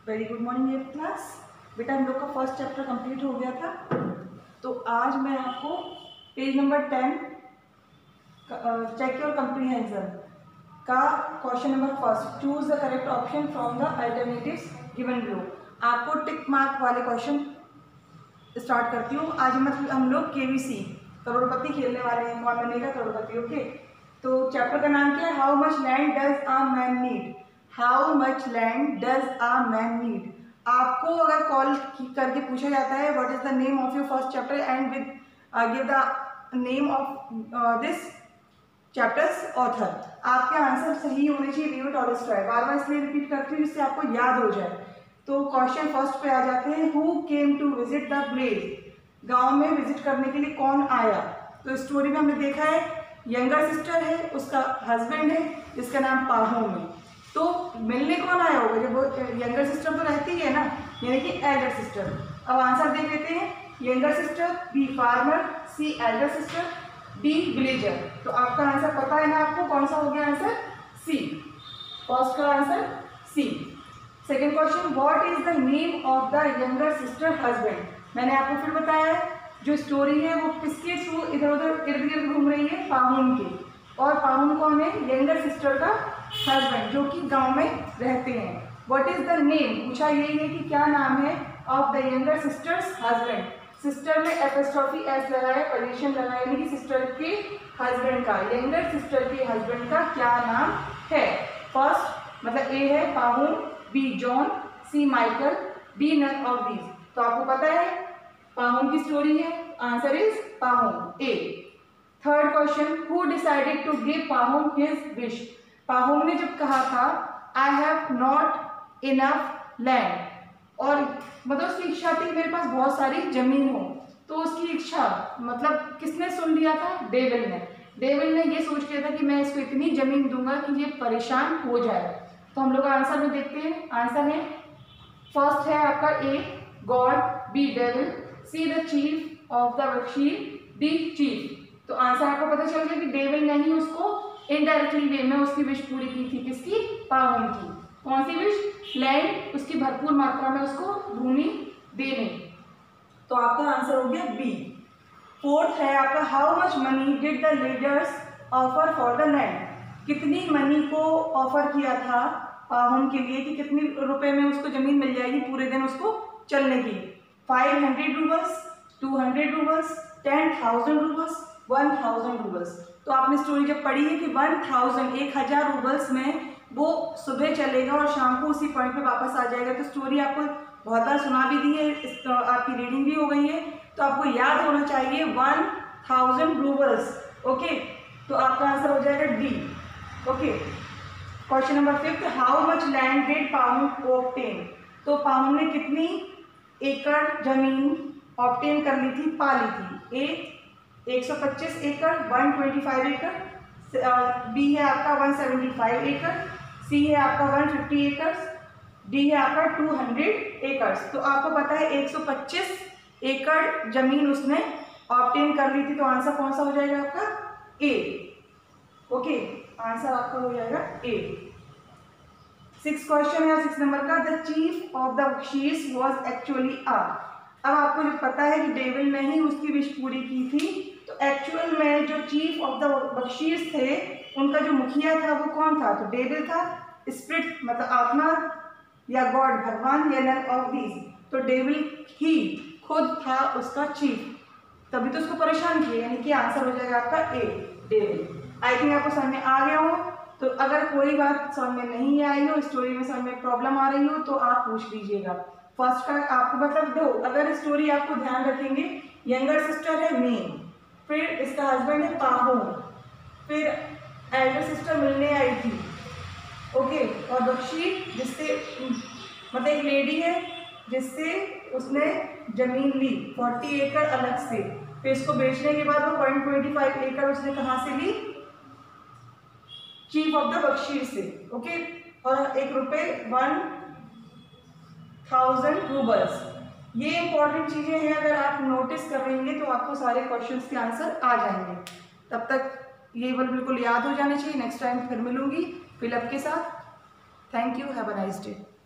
Very good morning at class. बेटा हम लोग का फर्स्ट चैप्टर कंप्लीट हो गया था, तो आज मैं आपको page number 10 check your comprehension का question number first, choose the correct option from the alternatives given below. आपको टिक मार्क वाले क्वेश्चन स्टार्ट करती हूँ। आज मतलब हम लोग केबीसी करोड़पति खेलने वाले हैं, कौन बनेगा करोड़पति। ओके, तो चैप्टर का नाम क्या है? How much land does a man need. How much land does a man need. आपको अगर कॉल करके पूछा जाता है what is the name of your first chapter and with give the name of this chapter's author, आपके answer सही होने चाहिए। Read it always try. बार बार इसलिए रिपीट करती हूँ जिससे आपको याद हो जाए। तो क्वेश्चन फर्स्ट पे आ जाते हैं, who came to visit the village. गांव में विजिट करने के लिए कौन आया? तो स्टोरी में हमने देखा है यंगर सिस्टर है, उसका हस्बैंड है जिसका नाम पाहुन है। तो मिलने कौन आया होगा? जब वो यंगर सिस्टर तो रहती है ना, यानी कि एल्डर सिस्टर। अब आंसर देख लेते हैं, younger sister, B farmer, C elder sister, D villager. तो आपका आंसर पता है ना आपको, कौन सा हो गया आंसर? सी। फर्स्ट का answer C. Second question, what is the name of the younger sister husband. मैंने आपको फिर बताया है जो स्टोरी है वो किसके थ्रू इधर उधर इर्द गिर्द घूम रही है? पाहुन के। और पाहुन कौन है? यंगर सिस्टर का हस्बैंड, जो कि गांव में रहते हैं। व्हाट इज द नेम, पूछा यही है कि क्या नाम है of the younger sister's husband. Sister में एपोस्ट्रोफी एस लगाए, पोजीशन लगाए, यानी कि सिस्टर के हस्बैंड का, यंगर सिस्टर के हस्बैंड का क्या नाम है? फर्स्ट मतलब ए है Pahom, B John, C Michael, D none of these. तो आपको पता है पाहुन की स्टोरी है, answer is Pahom, A. Third question, who decided to give Pahom his wish. Pahom ने जब कहा था I have not enough land, और मतलब उसकी इच्छा थी मेरे पास बहुत सारी जमीन हो, तो उसकी इच्छा मतलब किसने सुन लिया था? डेविल ने। डेविल ने ये सोच लिया था कि मैं इसको इतनी जमीन दूंगा कि ये परेशान हो जाए। तो हम लोग आंसर में देखते हैं, आंसर है फर्स्ट है आपका A God, B devil, C the chief of the वकील, डी चीफ। तो आंसर आपको पता चल गया कि डेविल ने ही उसको इनडायरेक्टली वे में उसकी विश पूरी की थी। किसकी? पाहुन की। कौन सी विश? लैंड, उसकी भरपूर मात्रा में उसको भूमि देने। तो आपका आंसर हो गया बी। फोर्थ है आपका, how much money did the leaders offer for the land. कितनी मनी को ऑफर किया था पाहुन के लिए कि कितनी रुपए में उसको जमीन मिल जाएगी पूरे दिन उसको चलने की? 500 रूबल्स, 200 रूबल्स, 10,000 रूबल्स, 1,000 रूबल्स। तो आपने स्टोरी जब पढ़ी है कि 1,000 रूबल्स में वो सुबह चलेगा और शाम को उसी पॉइंट पे वापस आ जाएगा। तो स्टोरी आपको बहुत बार सुना भी दी है, आपकी रीडिंग भी हो गई है, तो आपको याद होना चाहिए 1,000 रूबल्स। ओके, तो आपका आंसर हो जाएगा D. Okay, question number fifth, how much land did Pahom obtain. तो पाहुन ने कितनी एकड़ जमीन ऑब्टेन कर ली थी, पा ली थी? ए 125 एकड़, 125 एकड़, बी है आपका 175 एकड़, सी है आपका 150 एकड़, डी है आपका 200 एकड़। तो आपको पता है 125 एकड़ जमीन उसने ऑब्टेन कर ली थी, तो आंसर कौन सा हो जाएगा आपका? ए। ओके, आंसर आपका हो जाएगा ए। सिक्स क्वेश्चन है 6 नंबर का, द चीफ ऑफ द वकील्स वाज एक्चुअली अ। अब आपको जो पता है कि डेविल ने ही उसकी विश पूरी की थी, तो एक्चुअल में जो चीफ ऑफ द वकील्स थे उनका जो मुखिया था वो कौन था? तो डेविल था, स्पिरिट मतलब आत्मा, या गॉड भगवान, या नन ऑफ दीज। तो डेविल ही खुद था उसका चीफ, तभी तो उसको परेशान किया, यानी कि आंसर हो जाएगा आपका ए, डेविल। आई थिंक आपको समझ में आ गया हो। तो अगर कोई बात समझ में नहीं आई हो, स्टोरी में समझ में प्रॉब्लम आ रही हो, तो आप पूछ लीजिएगा। फर्स्ट का आपको मतलब दो, अगर स्टोरी आपको ध्यान रखेंगे, यंगर सिस्टर है मेन, फिर इसका हस्बैंड है पाहुन, फिर एल्डर सिस्टर मिलने आई थी, ओके, और बख्शी जिससे मतलब एक लेडी है जिससे उसने जमीन ली 40 एकड़ अलग से, फिर इसको बेचने के बाद वो 125 एकड़ उसने कहाँ से ली? चीफ ऑफ द बख्शी से। ओके, और ₹1,000 रूबल्स। ये इंपॉर्टेंट चीजें हैं, अगर आप नोटिस करेंगे तो आपको सारे क्वेश्चंस के आंसर आ जाएंगे। तब तक ये बिल्कुल याद हो जाने चाहिए। नेक्स्ट टाइम फिर मिलूंगी फिलअप के साथ। Thank you, have a nice day.